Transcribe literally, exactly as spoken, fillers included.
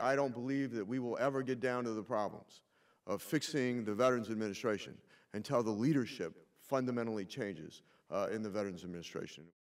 I don't believe that we will ever get down to the problems of fixing the Veterans Administration until the leadership fundamentally changes uh, in the Veterans Administration.